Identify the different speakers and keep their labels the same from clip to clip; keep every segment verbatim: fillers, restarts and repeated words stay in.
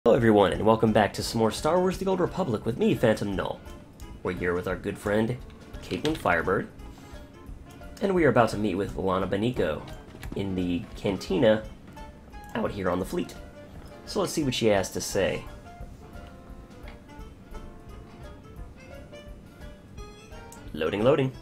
Speaker 1: Hello everyone, and welcome back to some more Star Wars The Old Republic with me, Phantom Null. We're here with our good friend, Caitlin Firebird, and we are about to meet with Lana Beniko in the cantina out here on the fleet. So let's see what she has to say. Loading, loading.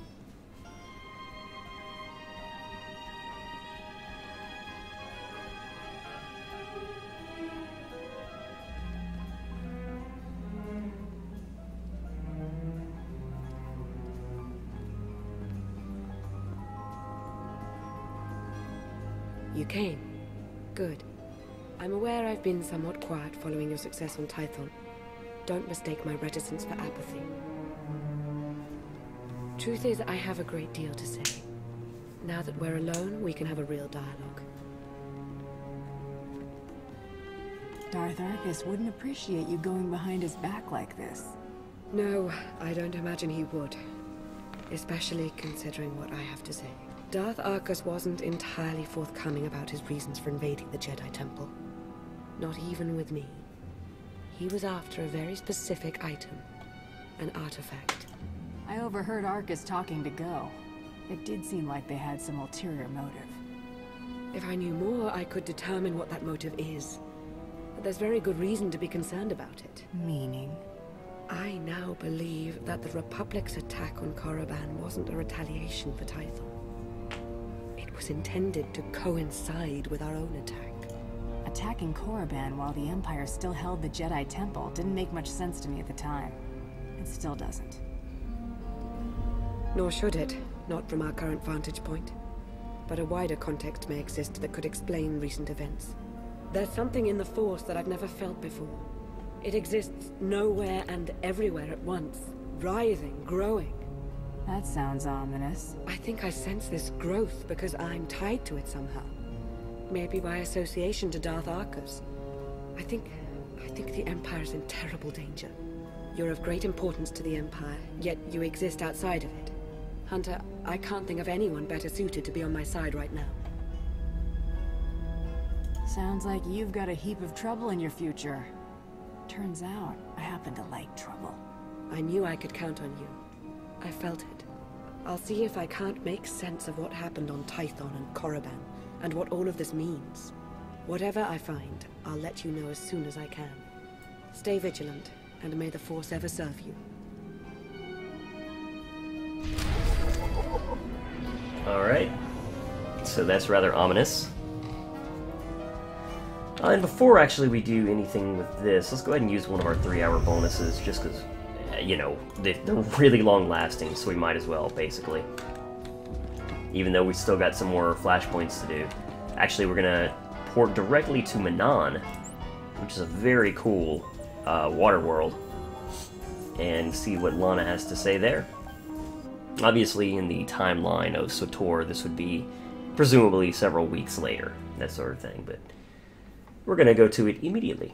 Speaker 2: You came. Good. I'm aware I've been somewhat quiet following your success on Tython. Don't mistake my reticence for apathy. Truth is, I have a great deal to say. Now that we're alone, we can have a real dialogue.
Speaker 3: Darth Arkous wouldn't appreciate you going behind his back like this.
Speaker 2: No, I don't imagine he would. Especially considering what I have to say. Darth Arkous wasn't entirely forthcoming about his reasons for invading the Jedi Temple. Not even with me. He was after a very specific item. An artifact.
Speaker 3: I overheard Arkous talking to Go. It did seem like they had some ulterior motive.
Speaker 2: If I knew more, I could determine what that motive is. But there's very good reason to be concerned about it.
Speaker 3: Meaning?
Speaker 2: I now believe that the Republic's attack on Korriban wasn't a retaliation for Tython. It was intended to coincide with our own attack.
Speaker 3: Attacking Korriban while the Empire still held the Jedi Temple didn't make much sense to me at the time. It still doesn't.
Speaker 2: Nor should it, not from our current vantage point. But a wider context may exist that could explain recent events. There's something in the Force that I've never felt before. It exists nowhere and everywhere at once, writhing, growing.
Speaker 3: That sounds ominous.
Speaker 2: I think I sense this growth because I'm tied to it somehow. Maybe by association to Darth Arkous. I think... I think the Empire's in terrible danger. You're of great importance to the Empire, yet you exist outside of it. Hunter, I can't think of anyone better suited to be on my side right now.
Speaker 3: Sounds like you've got a heap of trouble in your future. Turns out, I happen to like trouble.
Speaker 2: I knew I could count on you. I felt it. I'll see if I can't make sense of what happened on Tython and Korriban, and what all of this means. Whatever I find, I'll let you know as soon as I can. Stay vigilant, and may the Force ever serve you.
Speaker 1: Alright. So that's rather ominous. Uh, and before actually we do anything with this, let's go ahead and use one of our three-hour bonuses, just because, you know, they're really long-lasting, so we might as well, basically. Even though we still got some more flashpoints to do. Actually, we're gonna port directly to Manaan, which is a very cool uh, water world, and see what Lana has to say there. Obviously, in the timeline of SWTOR, this would be presumably several weeks later, that sort of thing, but we're gonna go to it immediately.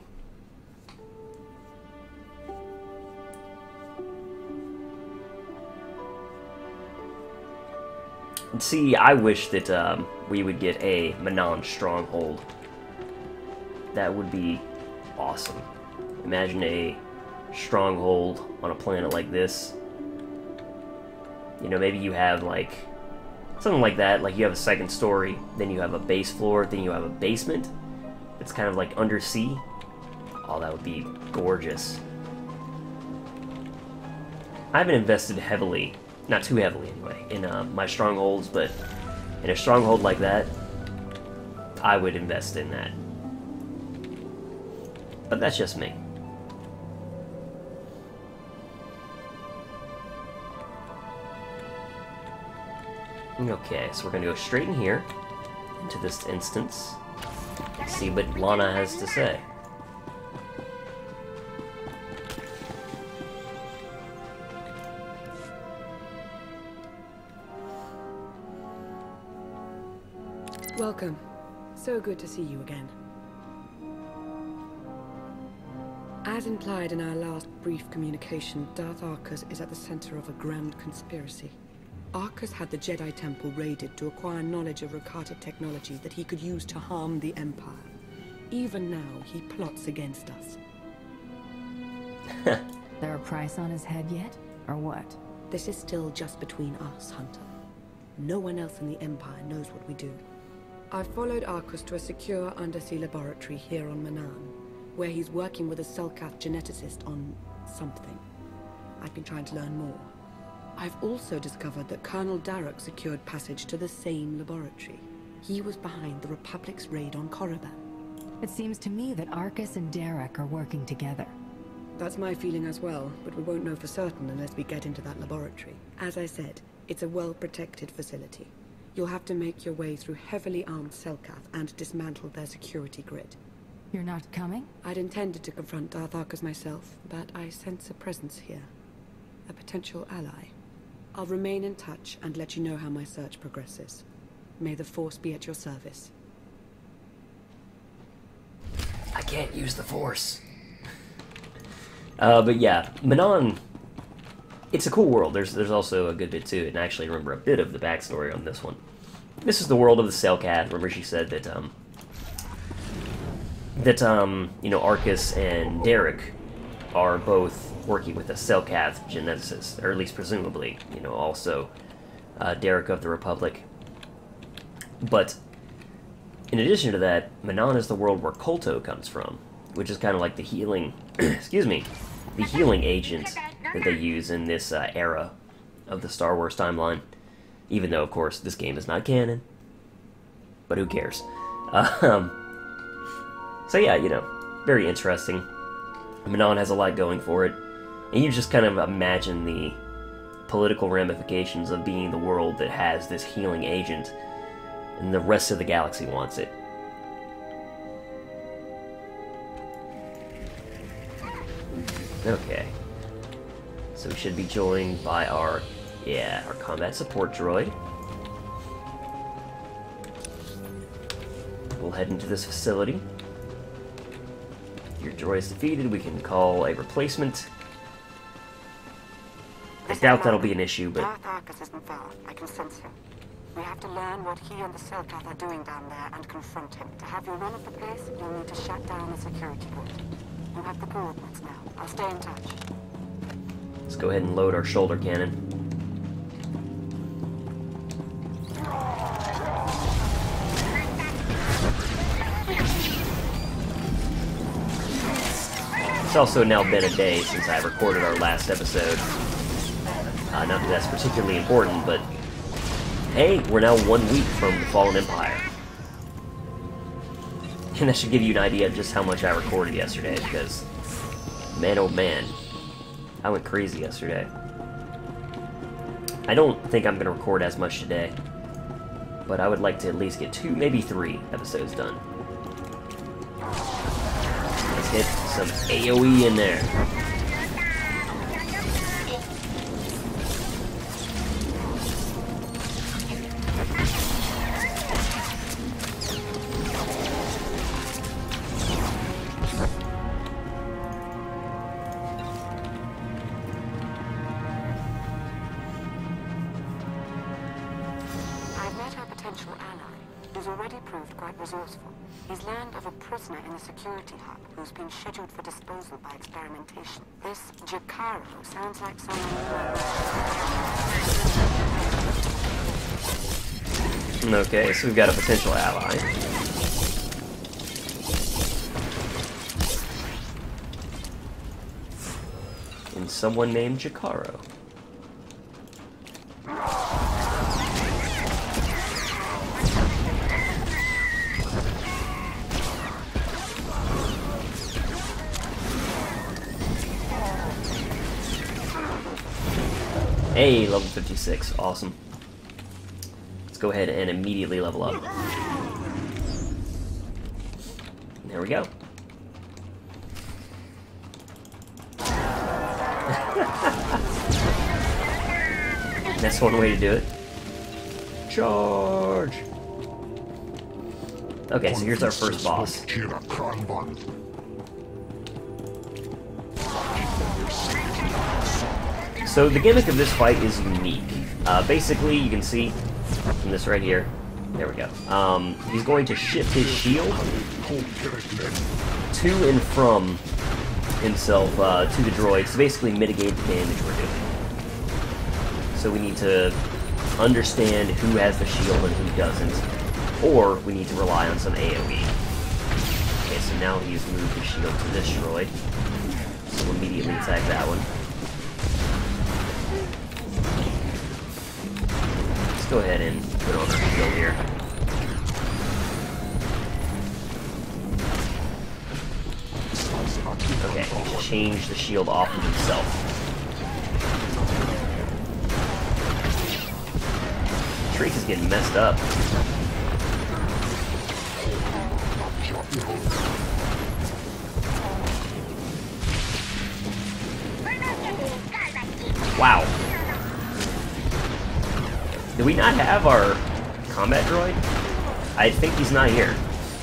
Speaker 1: See, I wish that um, we would get a Manaan stronghold. That would be awesome. Imagine a stronghold on a planet like this. You know, maybe you have, like, something like that. Like, you have a second story, then you have a base floor, then you have a basement. It's kind of like undersea. Oh, that would be gorgeous. I haven't invested heavily, not too heavily anyway, in uh, my strongholds, but in a stronghold like that, I would invest in that. But that's just me. Okay, so we're gonna go straight in here, into this instance, see what Lana has to say.
Speaker 2: Welcome. So good to see you again. As implied in our last brief communication, Darth Arkous is at the center of a grand conspiracy. Arkous had the Jedi Temple raided to acquire knowledge of Rakata technology that he could use to harm the Empire. Even now, he plots against us.
Speaker 3: There a price on his head yet? Or what?
Speaker 2: This is still just between us, Hunter. No one else in the Empire knows what we do. I followed Arkous to a secure undersea laboratory here on Manaan, where he's working with a Selkath geneticist on something. I've been trying to learn more. I've also discovered that Colonel Darok secured passage to the same laboratory. He was behind the Republic's raid on Korriban.
Speaker 3: It seems to me that Arkous and Darok are working together.
Speaker 2: That's my feeling as well, but we won't know for certain unless we get into that laboratory. As I said, it's a well-protected facility. You'll have to make your way through heavily armed Selkath and dismantle their security grid.
Speaker 3: You're not coming?
Speaker 2: I'd intended to confront Darth Arkous myself, but I sense a presence here. A potential ally. I'll remain in touch and let you know how my search progresses. May the Force be at your service.
Speaker 1: I can't use the Force. uh, but yeah, Manaan, it's a cool world. There's there's also a good bit to it, and I actually remember a bit of the backstory on this one. This is the world of the Selkath. Remember she said that, um, that, um, you know, Arkous and Darok are both working with a Selkath geneticist, or at least presumably, you know, also uh, Darok of the Republic. But in addition to that, Manaan is the world where Kolto comes from, which is kind of like the healing, excuse me, the healing agent that they use in this uh, era of the Star Wars timeline. Even though, of course, this game is not canon. But who cares? Um, so yeah, you know, very interesting. Manaan has a lot going for it. And you just kind of imagine the political ramifications of being the world that has this healing agent, and the rest of the galaxy wants it. Okay. So we should be joined by our, yeah, our combat support droid. We'll head into this facility. If your droid is defeated, we can call a replacement. I doubt that'll be an issue, but...
Speaker 4: Darth Arkous isn't far. I can sense him. We have to learn what he and the Selkath are doing down there and confront him. To have your run of the place, you'll need to shut down the security grid. You have the coordinates now. I'll stay in touch.
Speaker 1: Let's go ahead and load our shoulder cannon. It's also now been a day since I recorded our last episode. Uh, not that that's particularly important, but hey, we're now one week from the Fallen Empire. And that should give you an idea of just how much I recorded yesterday, because man oh man, I went crazy yesterday. I don't think I'm going to record as much today, but I would like to at least get two, maybe three episodes done. Let's get some A O E in there.
Speaker 4: He's learned of a prisoner in the security hub who's been scheduled for disposal by experimentation. This Jakaro sounds like someone...
Speaker 1: Okay, so we've got a potential ally. And someone named Jakaro. Hey, level fifty-six, awesome. Let's go ahead and immediately level up. There we go. That's one way to do it. Charge! Okay, so here's our first boss. So the gimmick of this fight is unique. Uh, basically, you can see from this right here, There we go. Um, he's going to shift his shield to and from himself uh, to the droid to basically mitigate the damage we're doing. So we need to understand who has the shield and who doesn't, or we need to rely on some A O E. Okay, so now he's moved his shield to this droid, so we'll immediately attack that one. Let's go ahead and put on our shield here. Okay, he should change the shield off of himself. Treek is getting messed up. Wow. Do we not have our combat droid? I think he's not here.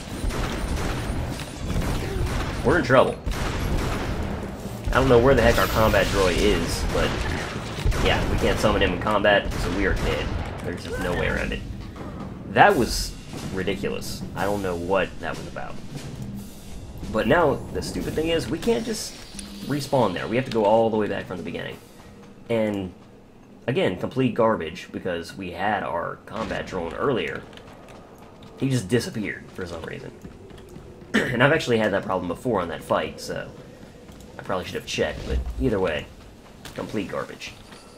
Speaker 1: We're in trouble. I don't know where the heck our combat droid is, but yeah, we can't summon him in combat, so we are dead. There's just no way around it. That was ridiculous. I don't know what that was about. But now, the stupid thing is, we can't just respawn there. We have to go all the way back from the beginning. And, again, complete garbage, because we had our combat drone earlier. He just disappeared for some reason. And I've actually had that problem before on that fight, so I probably should have checked, but either way, complete garbage.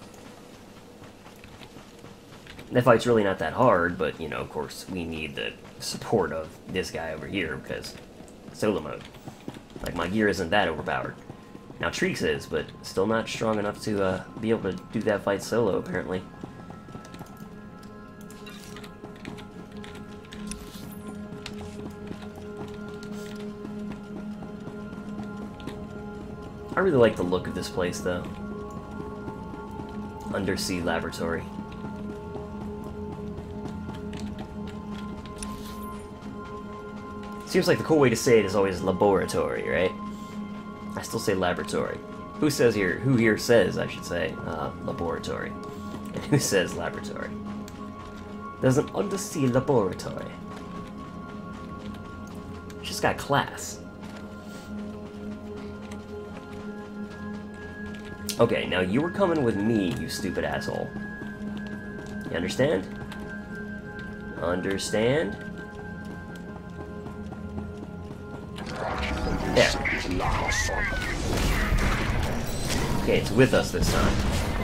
Speaker 1: That fight's really not that hard, but, you know, of course, we need the support of this guy over here, because solo mode. Like, my gear isn't that overpowered. Now, Treeks is, but still not strong enough to uh, be able to do that fight solo, apparently. I really like the look of this place, though. Undersea laboratory. Seems like the cool way to say it is always laboratory, right? I still say laboratory. Who says here, who here says, I should say, uh, laboratory? And who says laboratory? There's an undersea laboratory. She's got class. Okay, now you were coming with me, you stupid asshole. You understand? Understand? There. Okay, it's with us this time.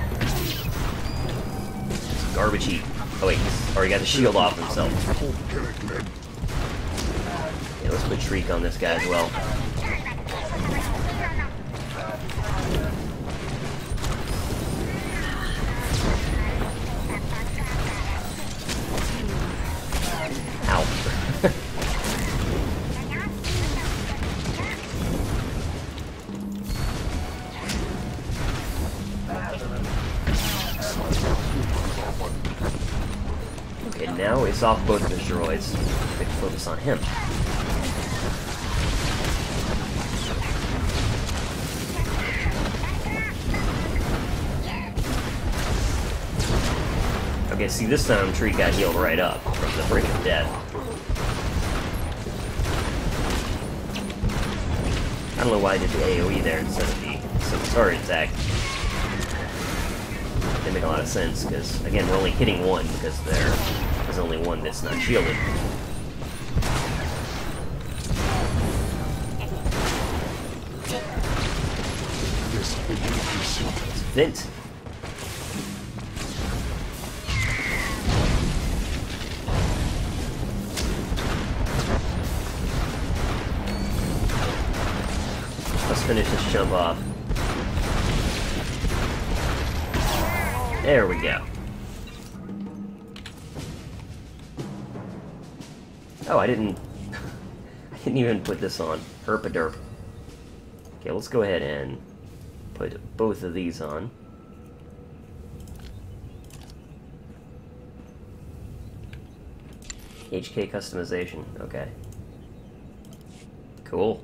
Speaker 1: Garbage heap. Oh wait, he's already got the shield off himself. Yeah, let's put Treek on this guy as well. Now it's off both of his droids. We can focus on him. Okay, see, this time Tree got healed right up from the brink of death. I don't know why I did the A O E there instead of the sorry attack. Didn't make a lot of sense, because, again, we're only hitting one because there is only one that's not shielded. Vent. Let's finish this jump off. There we go. Oh, I didn't... I didn't even put this on. Herpaderp. Okay, let's go ahead and put both of these on. H K customization. Okay. Cool.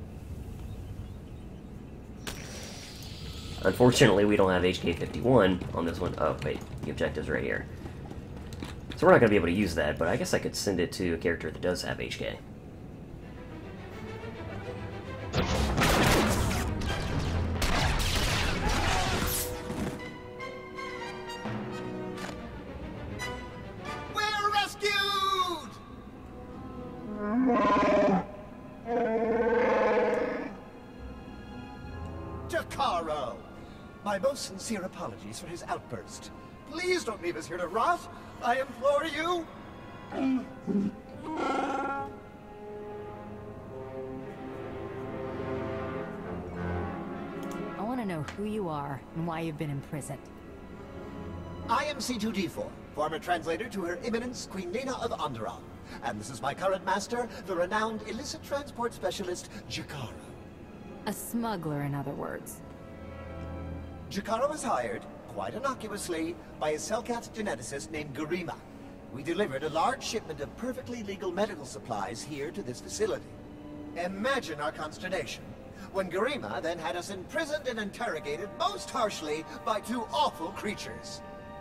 Speaker 1: Unfortunately, we don't have H K fifty-one on this one. Oh, wait. The objective's right here. So we're not going to be able to use that, but I guess I could send it to a character that does have H K.
Speaker 5: We're rescued! Takaro! My most sincere apologies for his outburst. Please don't leave us here to rot. I implore you.
Speaker 3: I want to know who you are and why you've been imprisoned.
Speaker 5: I am C two D four, former translator to Her Eminence Queen Nina of Onderon. And this is my current master, the renowned illicit transport specialist, Jakaro.
Speaker 3: A smuggler, in other words.
Speaker 5: Jakaro was hired, quite innocuously, by a Selkat geneticist named Garima. We delivered a large shipment of perfectly legal medical supplies here to this facility. Imagine our consternation when Garima then had us imprisoned and interrogated most harshly by two awful creatures.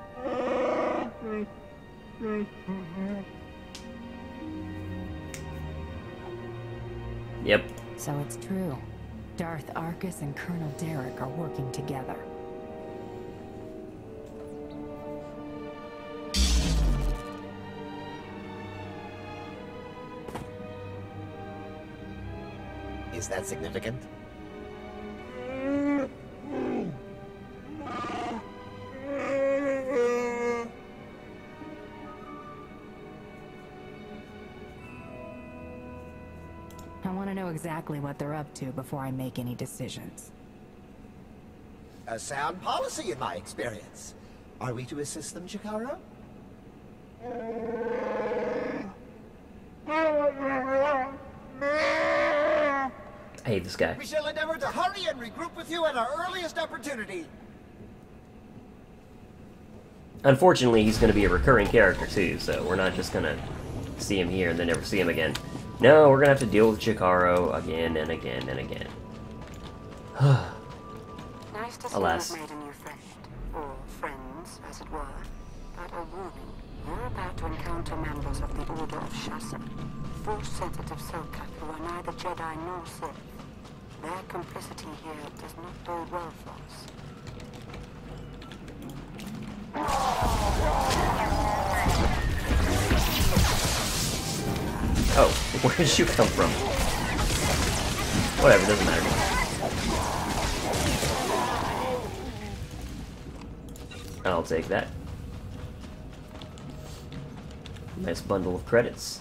Speaker 1: Yep.
Speaker 3: So it's true. Darth Arkous and Colonel Derek are working together.
Speaker 5: Is that significant?
Speaker 3: I want to know exactly what they're up to before I make any decisions.
Speaker 5: A sound policy in my experience. Are we to assist them, Jakaro?
Speaker 1: I hate this guy.
Speaker 5: We shall endeavor to hurry and regroup with you at our earliest opportunity.
Speaker 1: Unfortunately, he's going to be a recurring character too, so we're not just going to see him here and then never see him again. No, we're going to have to deal with Jakaro again and again and again.
Speaker 4: Nice to see
Speaker 1: Alas.
Speaker 4: you've made a new friend. Or friends, as it were. But a warning. You're about to encounter members of the Order of Shasa. Force-sensitive Selkat who are neither Jedi nor Sith. Their complicity here does not bode well for us.
Speaker 1: Oh, where did you come from? Whatever, doesn't matter. I'll take that. Nice bundle of credits.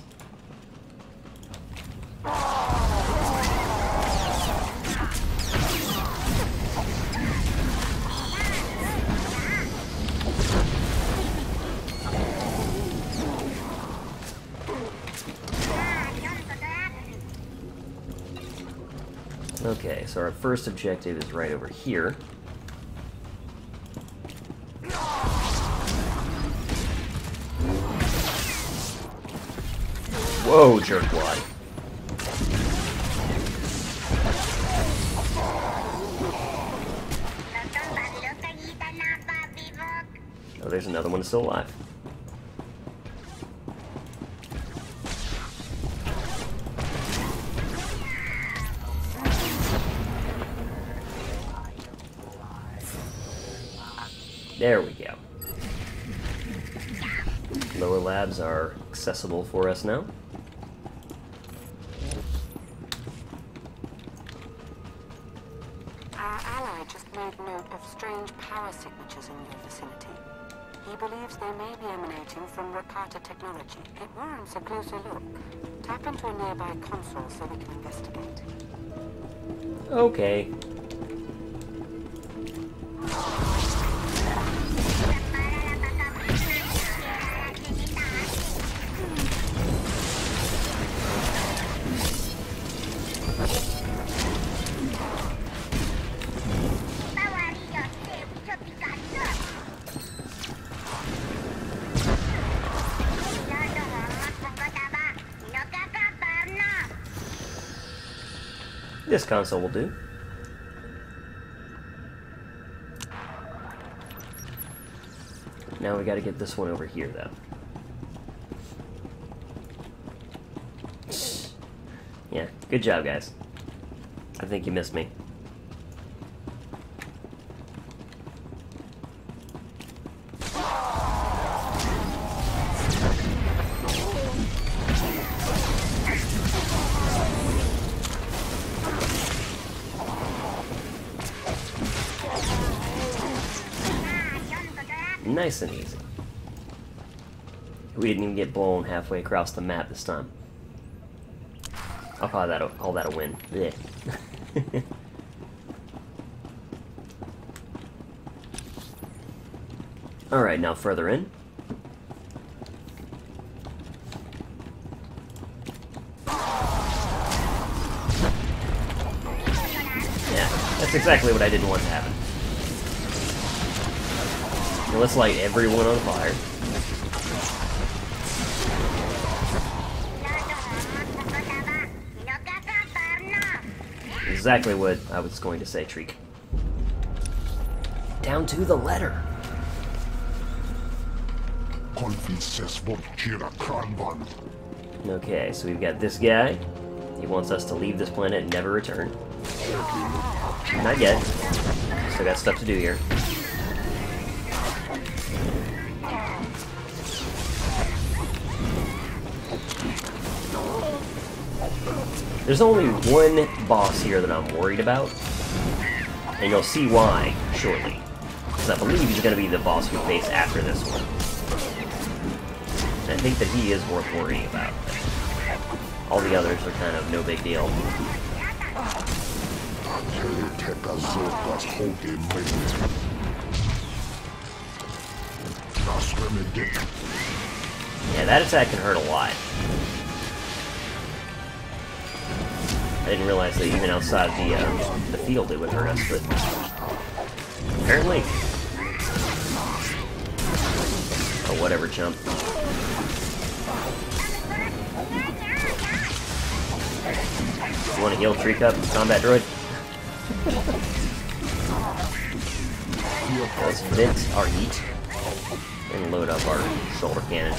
Speaker 1: Okay, so our first objective is right over here. Whoa, jerkwad. Oh, there's another one still alive. There we go. Lower labs are accessible for us now.
Speaker 4: Our ally just made note of strange power signatures in your vicinity. He believes they may be emanating from Rakata technology. It warrants a closer look. Tap into a nearby console so we can investigate.
Speaker 1: Okay. This console will do. Now we gotta get this one over here, though. Good job, guys. I think you missed me. Nice and easy. We didn't even get blown halfway across the map this time. I'll call that a, call that a win. Yeah. Alright, now further in. Yeah, that's exactly what I didn't want to happen. Now let's light everyone on fire. Exactly what I was going to say, Treek. Down to the letter. Okay, so we've got this guy. He wants us to leave this planet and never return. Not yet. Still got stuff to do here. There's only one boss here that I'm worried about, and you'll see why shortly. Because I believe he's going to be the boss we face after this one. And I think that he is worth worrying about. All the others are kind of no big deal. Yeah, that attack can hurt a lot. I didn't realize that even outside the uh, the field it would hurt us, but apparently. Oh, whatever, chump. You want to heal Tree Cup, combat droid? Let's vent our heat and load up our shoulder cannon.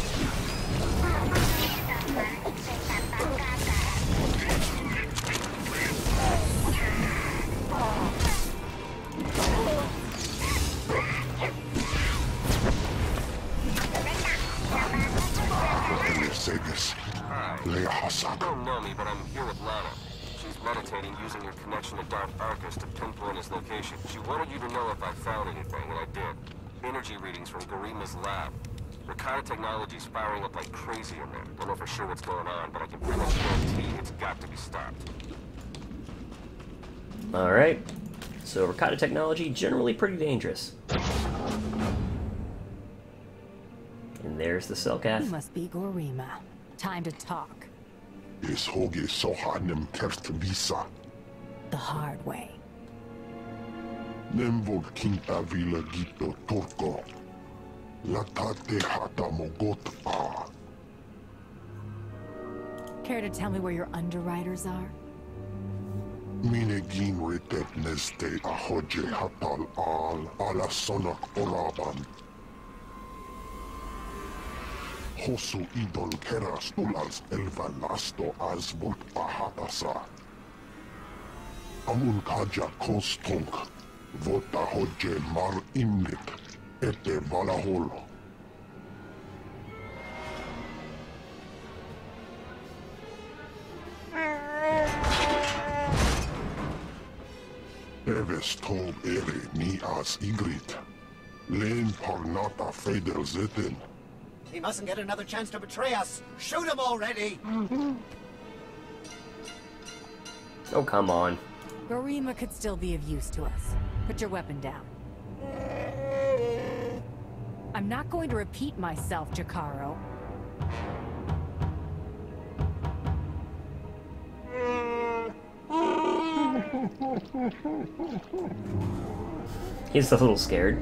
Speaker 6: You don't know me, but I'm here with Lana. She's meditating using your connection to Darth Arkous to pinpoint his location. She wanted you to know if I found anything, and I did. Energy readings from Garima's lab. Rakata technology's firing up like crazy in there. Don't know for sure what's going on, but I can pretty much guarantee it's got to be stopped.
Speaker 1: Alright. So Rakata technology, generally pretty dangerous. And there's the Cellcath.
Speaker 3: He must be Garima. Time to talk. The hard way. Care to tell me where your underwriters are?
Speaker 7: Hosu idol keras tulals elva lasto as volt pahatasa. Amun kaja kostunk, vota hodje mar imnit, ete valahol. Eves tov ere ni as igrit. Len parnata feder zeten.
Speaker 5: He mustn't get another chance to betray us. Shoot him already!
Speaker 1: Oh, come on.
Speaker 3: Garima could still be of use to us. Put your weapon down. I'm not going to repeat myself, Jakaro.
Speaker 1: He's a little scared.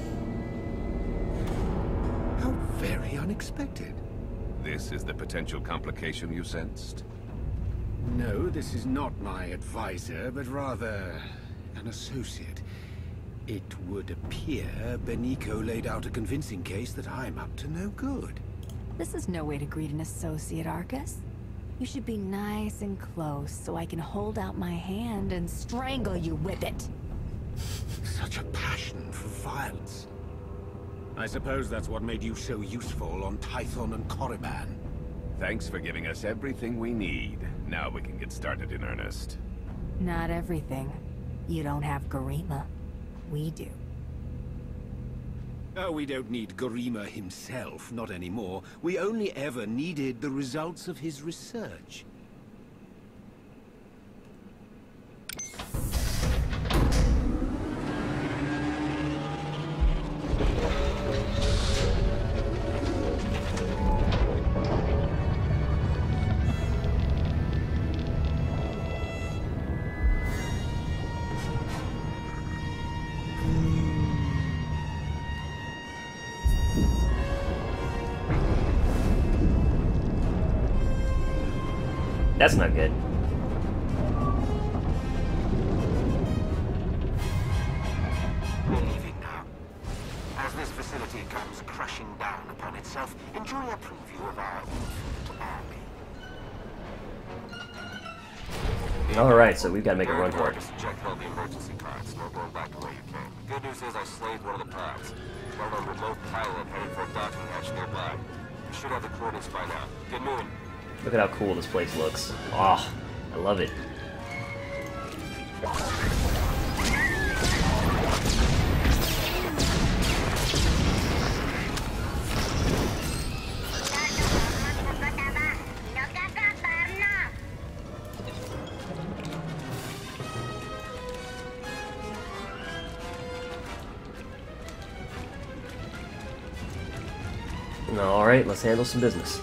Speaker 8: How very unexpected. This is the potential complication you sensed?
Speaker 9: No, this is not my advisor, but rather an associate. It would appear Beniko laid out a convincing case that I'm up to no good.
Speaker 3: This is no way to greet an associate, Arkous. You should be nice and close so I can hold out my hand and strangle you with it.
Speaker 9: Such a passion for violence. I suppose that's what made you so useful on Tython and Korriban.
Speaker 8: Thanks for giving us everything we need. Now we can get started in earnest.
Speaker 3: Not everything. You don't have Garima. We do.
Speaker 9: Oh, we don't need Garima himself, not anymore. We only ever needed the results of his research.
Speaker 1: That's not good.
Speaker 10: We're leaving now. As this facility comes crashing down upon itself, enjoy a preview of our infinite army.
Speaker 1: Alright, so we've got to make a run for it.
Speaker 6: Check all the emergency cards. No going back the way you came. Good news is I slayed one of the pods. Held a remote pilot headed for a docking hatch nearby. You should have the coordinates by now. Get moving.
Speaker 1: Look at how cool this place looks. Ah, oh, I love it. Alright, let's handle some business.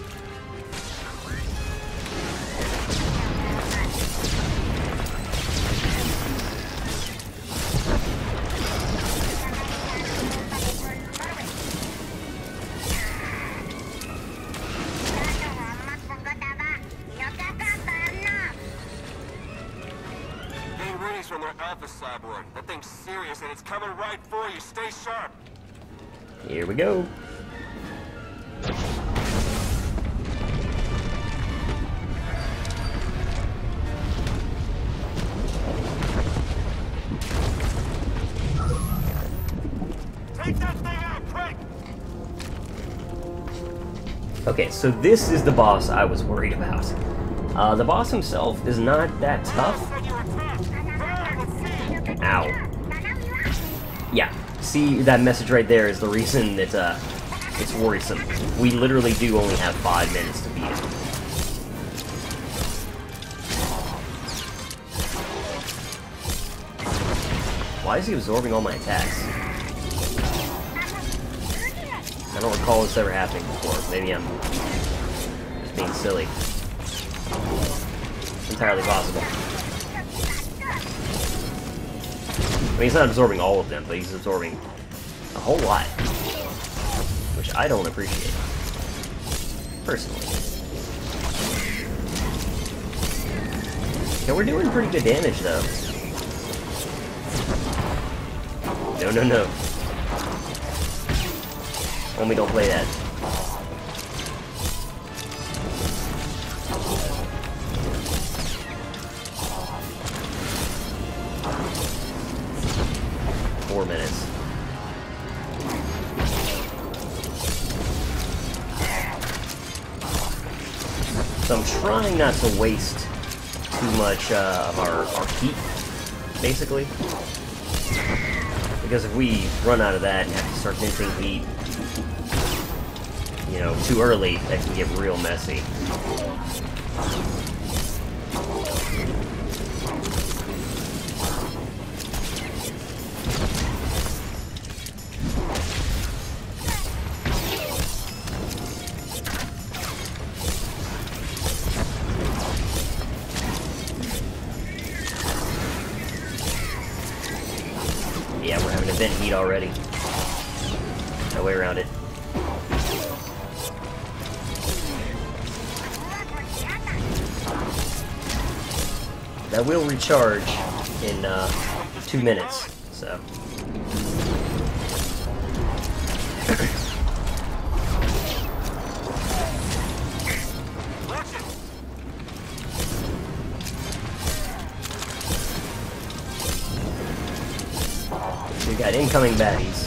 Speaker 6: From their alpha cyborg. That thing's serious and it's coming right for you. Stay sharp.
Speaker 1: Here we go.
Speaker 6: Take that thing out, quick!
Speaker 1: Okay, so this is the boss I was worried about. Uh, the boss himself is not that tough. Ow. Yeah, see, that message right there is the reason that uh, it's worrisome. We literally do only have five minutes to beat it. Why is he absorbing all my attacks? I don't recall this ever happening before. Maybe I'm just being silly. It's entirely possible. I mean, he's not absorbing all of them, but he's absorbing a whole lot. Which I don't appreciate. Personally. Yeah, we're doing pretty good damage, though. No, no, no. Homie, don't play that. Four minutes. So I'm trying not to waste too much uh, of our, our heat, basically. Because if we run out of that and have to start minting heat, you know, too early, that can get real messy. Yeah, we're having event heat already. No way around it. That will recharge in uh, two minutes, so. We got incoming baddies.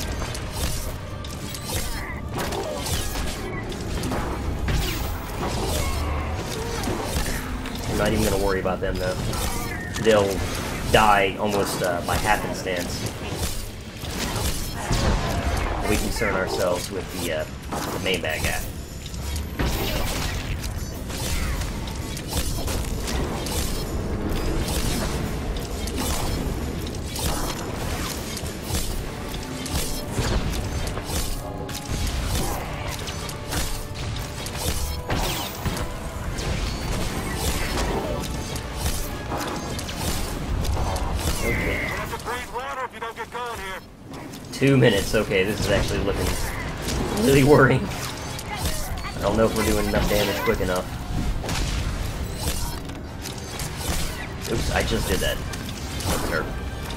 Speaker 1: I'm not even gonna worry about them though. They'll die almost uh, by happenstance. We concern ourselves with the, uh, the main bad guy. Two minutes, okay, this is actually looking really worrying. I don't know if we're doing enough damage quick enough. Oops, I just did that. That hurt.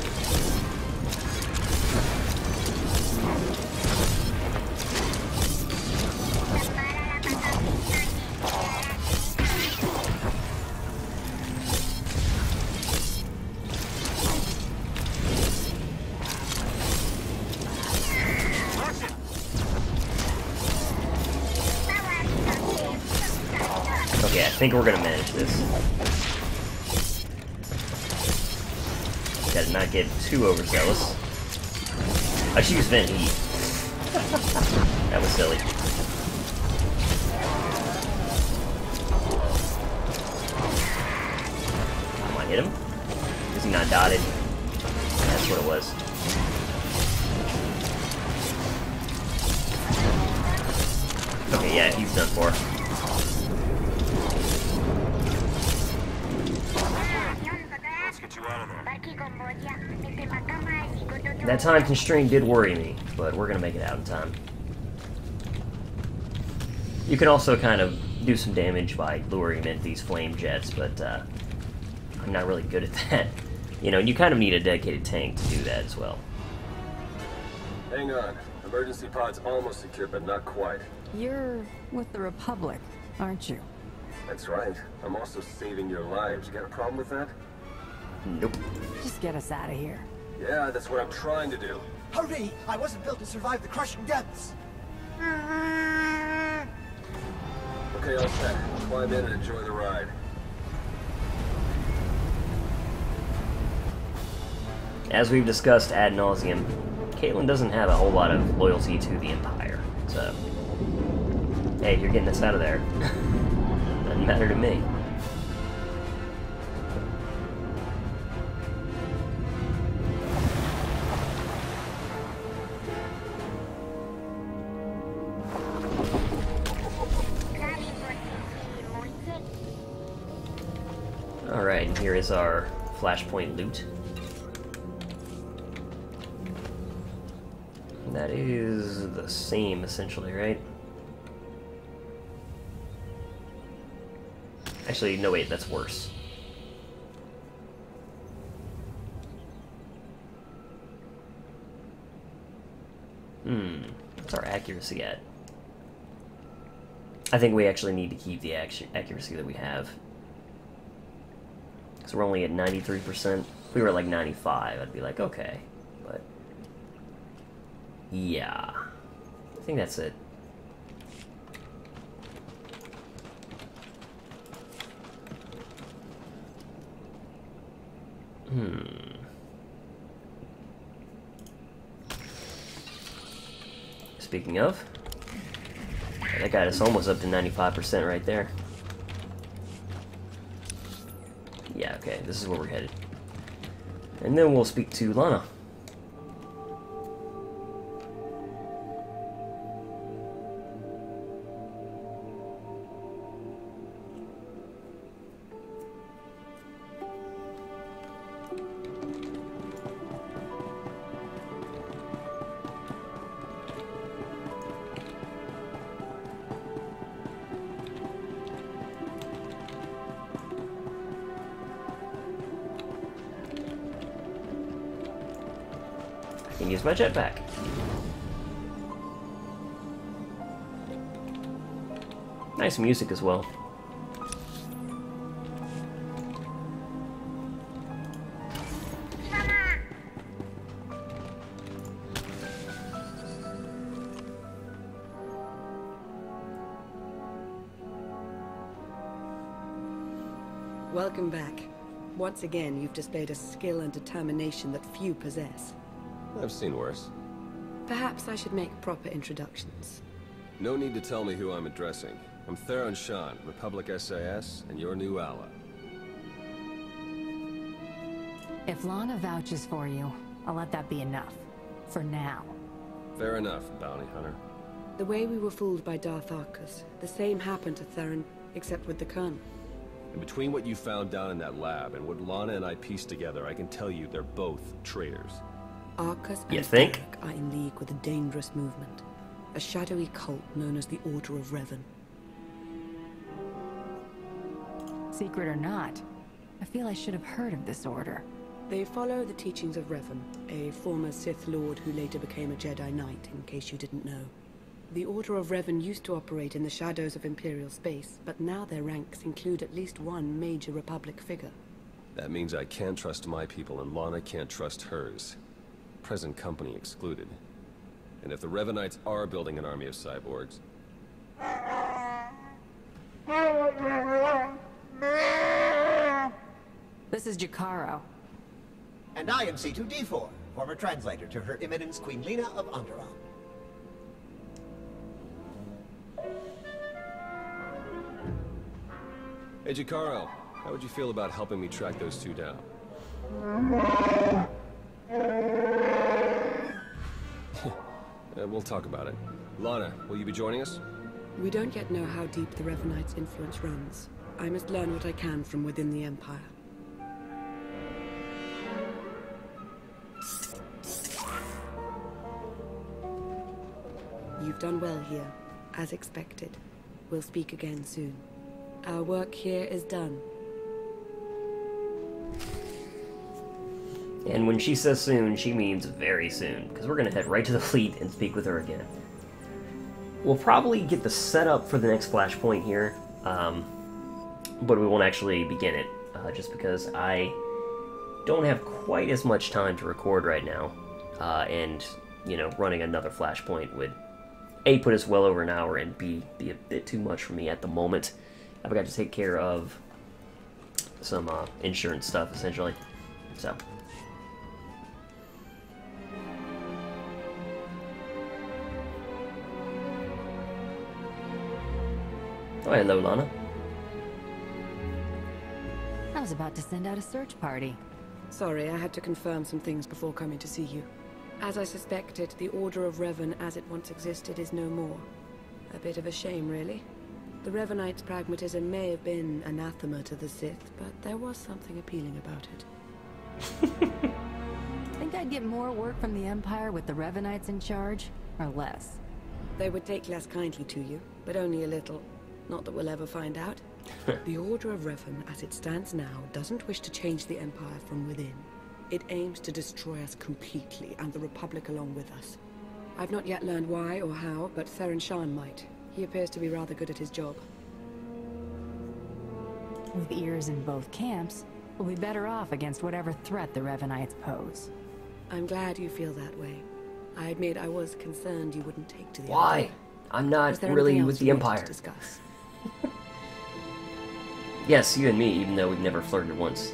Speaker 1: Okay, I think we're gonna manage this. Gotta not get too overzealous. I should use vent heat. That was silly. Come on, hit him. Is he not dotted? That's what it was. Okay, yeah, he's done for. That time constraint did worry me, but we're gonna make it out in time. You can also kind of do some damage by luring him into these flame jets, but uh, I'm not really good at that. You know, you kind of need a dedicated tank to do that as well.
Speaker 6: Hang on. Emergency pod's almost secure, but not quite.
Speaker 3: You're with the Republic, aren't you?
Speaker 6: That's right. I'm also saving your lives. You got a problem with that?
Speaker 1: Nope.
Speaker 3: Just get us out of here.
Speaker 6: Yeah, that's what I'm trying to do.
Speaker 5: Hurry! I wasn't built to survive the crushing depths!
Speaker 6: Okay, all set. Climb in and enjoy the ride.
Speaker 1: As we've discussed ad nauseum, Caitlin doesn't have a whole lot of loyalty to the Empire, so... Hey, you're getting us out of there. Doesn't matter to me. Alright, and here is our flashpoint loot. That is the same, essentially, right? Actually, no wait, that's worse. Hmm, what's our accuracy at? I think we actually need to keep the accuracy that we have. So we're only at ninety-three percent. If we were at like ninety-five, I'd be like, okay. But, yeah. I think that's it. Hmm. Speaking of, that got us almost up to ninety-five percent right there. Yeah, okay, this is where we're headed. And then we'll speak to Lana. I can use my jetpack. Nice music as well.
Speaker 2: Welcome back. Once again, you've displayed a skill and determination that few possess.
Speaker 6: I've seen worse.
Speaker 2: Perhaps I should make proper introductions.
Speaker 6: No need to tell me who I'm addressing. I'm Theron Shan, Republic S A S, and your new ally.
Speaker 3: If Lana vouches for you, I'll let that be enough. For now.
Speaker 6: Fair enough, bounty hunter.
Speaker 2: The way we were fooled by Darth Arkous, the same happened to Theron, except with the Colonel.
Speaker 6: And between what you found down in that lab and what Lana and I pieced together, I can tell you they're both traitors.
Speaker 2: Arkous
Speaker 1: You
Speaker 2: and
Speaker 1: think?
Speaker 2: Derek are in league with a dangerous movement. A shadowy cult known as the Order of Revan.
Speaker 3: Secret or not, I feel I should have heard of this order.
Speaker 2: They follow the teachings of Revan, a former Sith Lord who later became a Jedi Knight, in case you didn't know. The Order of Revan used to operate in the shadows of Imperial space, but now their ranks include at least one major Republic figure.
Speaker 6: That means I can't trust my people and Lana can't trust hers. Present company excluded. And if the Revanites are building an army of cyborgs...
Speaker 3: This is Jakaro.
Speaker 5: And I am C two D four, former translator to Her Eminence Queen Lena of Onderon.
Speaker 6: Hey, Jakaro, how would you feel about helping me track those two down? uh, we'll talk about it. Lana, will you be joining us?
Speaker 2: We don't yet know how deep the Revanites' influence runs. I must learn what I can from within the Empire. You've done well here, as expected. We'll speak again soon. Our work here is done.
Speaker 1: And when she says soon, she means very soon, because we're going to head right to the fleet and speak with her again. We'll probably get the setup for the next flashpoint here, um, but we won't actually begin it, uh, just because I don't have quite as much time to record right now, uh, and, you know, running another flashpoint would, A, put us well over an hour, and B, be a bit too much for me at the moment. I've got to take care of some uh, insurance stuff, essentially, so... Oh, hello, Lana.
Speaker 3: I was about to send out a search party.
Speaker 2: Sorry, I had to confirm some things before coming to see you. As I suspected, the Order of Revan as it once existed is no more. A bit of a shame, really. The Revanites' pragmatism may have been anathema to the Sith, but there was something appealing about it.
Speaker 3: Think I'd get more work from the Empire with the Revanites in charge, or less?
Speaker 2: They would take less kindly to you, but only a little. Not that we'll ever find out. The Order of Revan, as it stands now, doesn't wish to change the Empire from within. It aims to destroy us completely, and the Republic along with us. I've not yet learned why or how, but Theron Shan might. He appears to be rather good at his job.
Speaker 3: With ears in both camps, we'll be better off against whatever threat the Revanites pose.
Speaker 2: I'm glad you feel that way. I admit I was concerned you wouldn't take to the
Speaker 1: Why?
Speaker 2: idea.
Speaker 1: I'm not
Speaker 2: Was there
Speaker 1: really
Speaker 2: anything
Speaker 1: with
Speaker 2: else
Speaker 1: the
Speaker 2: you wanted
Speaker 1: Empire.
Speaker 2: to discuss?
Speaker 1: Yes, you and me, even though we've never flirted once.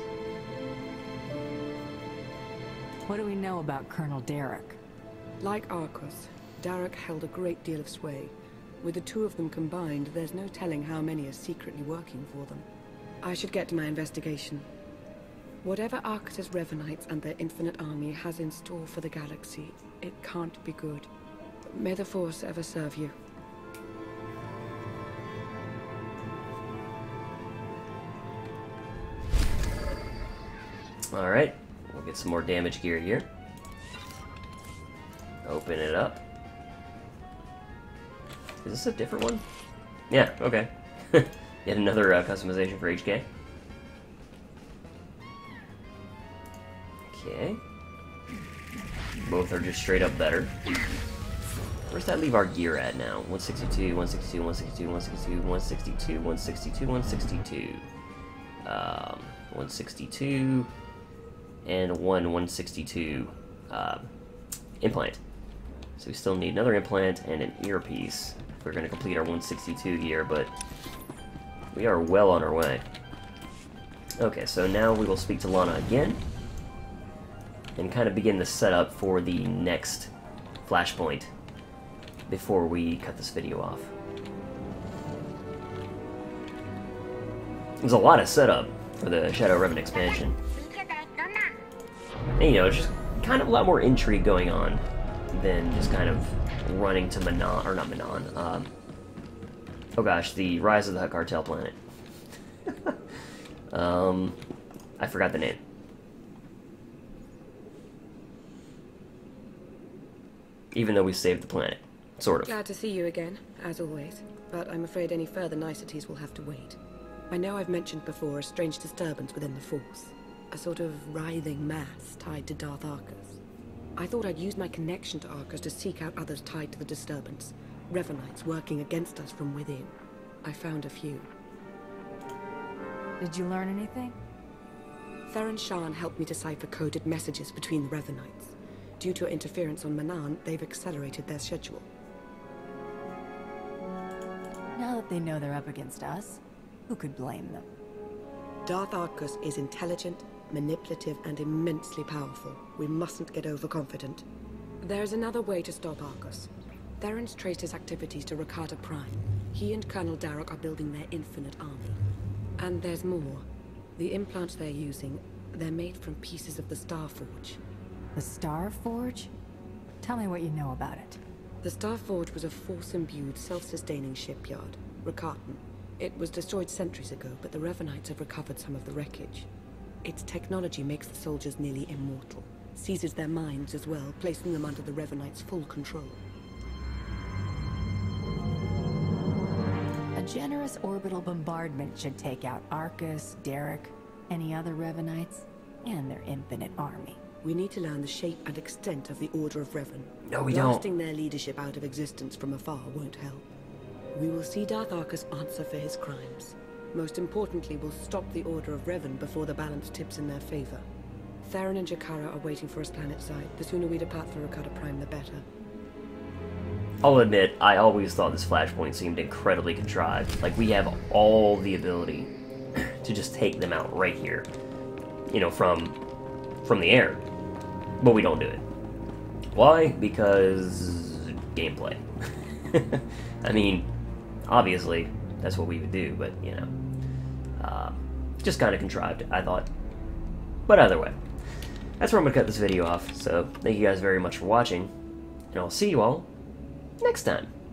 Speaker 3: What do we know about Colonel Derek?
Speaker 2: Like Arkous, Derek held a great deal of sway. With the two of them combined, there's no telling how many are secretly working for them. I should get to my investigation. Whatever Arkous' Revanites and their infinite army has in store for the galaxy, it can't be good. May the Force ever serve you.
Speaker 1: Alright, we'll get some more damage gear here. Open it up. Is this a different one? Yeah, okay. Yet another uh, customization for H K. Okay. Both are just straight up better. Where's that leave our gear at now? one sixty-two, one sixty-two, one sixty-two, one sixty-two, one sixty-two, one sixty-two, one sixty-two. Um, one sixty-two, and one 162 uh, implant. So we still need another implant and an earpiece if we're going to complete our one sixty-two gear, but we are well on our way. Okay, so now we will speak to Lana again, and kind of begin the setup for the next flashpoint before we cut this video off. There's a lot of setup for the Shadow Revan expansion. And, you know, just kind of a lot more intrigue going on than just kind of running to Manaan, or not Manaan, um, oh gosh, the Rise of the Hutt Cartel planet. um, I forgot the name. Even though we saved the planet. Sort of.
Speaker 2: Glad to see you again, as always. But I'm afraid any further niceties will have to wait. I know I've mentioned before a strange disturbance within the Force. A sort of writhing mass tied to Darth Arkous. I thought I'd use my connection to Arkous to seek out others tied to the disturbance. Revanites working against us from within. I found a few.
Speaker 3: Did you learn anything?
Speaker 2: Theron Shan helped me decipher coded messages between the Revanites. Due to interference on Manaan, they've accelerated their schedule.
Speaker 3: Now that they know they're up against us, who could blame them?
Speaker 2: Darth Arkous is intelligent, manipulative, and immensely powerful. We mustn't get overconfident. There's another way to stop Arkous. Theron's traced his activities to Rakata Prime. He and Colonel Darok are building their infinite army. And there's more. The implants they're using, they're made from pieces of the Star Forge.
Speaker 3: The Star Forge? Tell me what you know about it.
Speaker 2: The Star Forge was a force-imbued, self-sustaining shipyard, Rakatan. It was destroyed centuries ago, but the Revanites have recovered some of the wreckage. Its technology makes the soldiers nearly immortal, seizes their minds as well, placing them under the Revanites' full control.
Speaker 3: A generous orbital bombardment should take out Arkous, Derek, any other Revanites, and their infinite army.
Speaker 2: We need to learn the shape and extent of the Order of Revan.
Speaker 1: No, we don't.
Speaker 2: Blasting their leadership out of existence from afar won't help. We will see Darth Arkous answer for his crimes. Most importantly, we'll stop the Order of Revan before the balance tips in their favor. Theron and Jakara are waiting for us planetside. The sooner we depart for Rakata Prime, the better.
Speaker 1: I'll admit, I always thought this flashpoint seemed incredibly contrived. Like, we have all the ability to just take them out right here. You know, from, from the air. But we don't do it. Why? Because gameplay. I mean, obviously, that's what we would do, but, you know, uh, just kind of contrived, I thought. But either way, that's where I'm going to cut this video off, so thank you guys very much for watching, and I'll see you all next time.